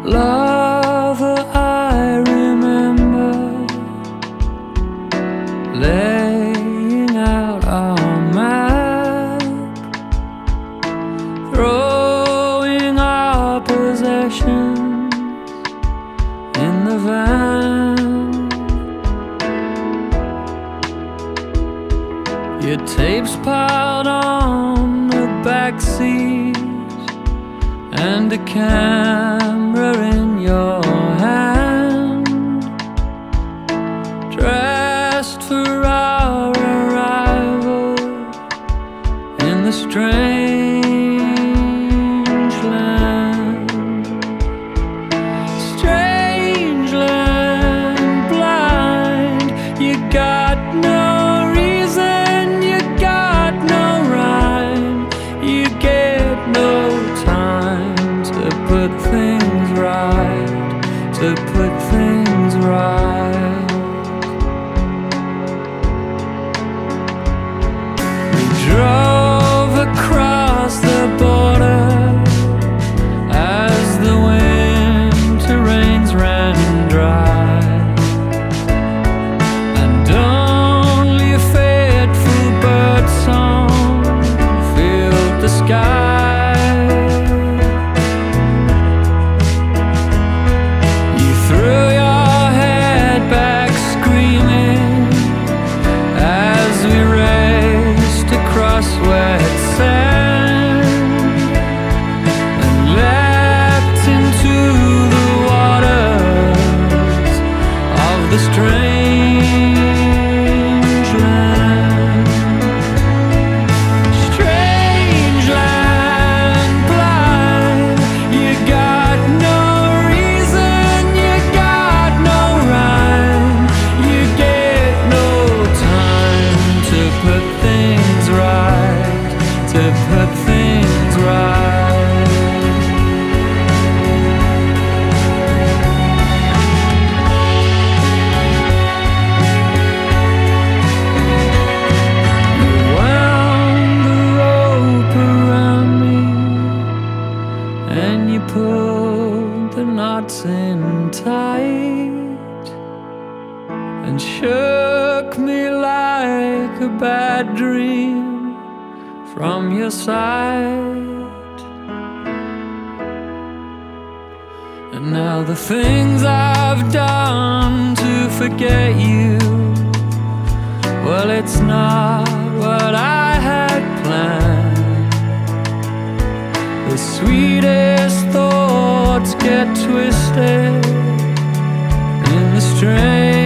Lover, I remember laying out our map, throwing our possessions in the van. Your tapes piled on the back seat and a camera in your hand, dressed for our arrival in the strange land. Strange land, blind, you got no reason, you got no rhyme, you get no time to put things right, to put things right. We drove across the border as the winter rains ran dry, and only a fateful bird song filled the sky. Wet sand and leapt into the waters of the strange land. Strange land, blind, you got no reason, you got no rhyme, you get no time to put things right, to put things right. You wound the rope around me and you pulled the knots in tight and shook me like a bad dream from your sight. And now the things I've done to forget you, well, it's not what I had planned. The sweetest thoughts get twisted in the strange